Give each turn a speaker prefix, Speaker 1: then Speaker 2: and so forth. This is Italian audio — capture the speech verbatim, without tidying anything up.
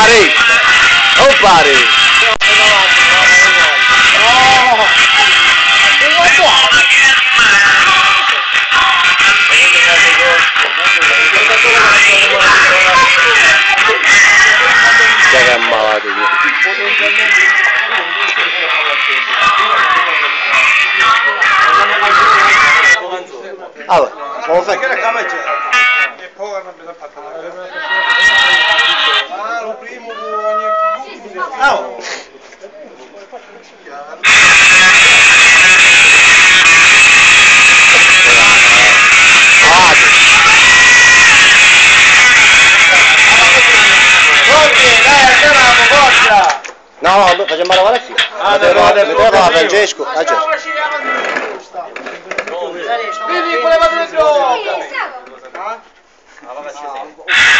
Speaker 1: pare! Non pare!
Speaker 2: No!
Speaker 1: Già che è malato io. Allora, come fai?
Speaker 3: Ah, lo primo ogni...
Speaker 1: Oh. No, no, facciamo lavorare qui.
Speaker 3: Ah,
Speaker 1: vedete qua Francesco. Ah, già.
Speaker 3: Vieni, quelle vado in gioco!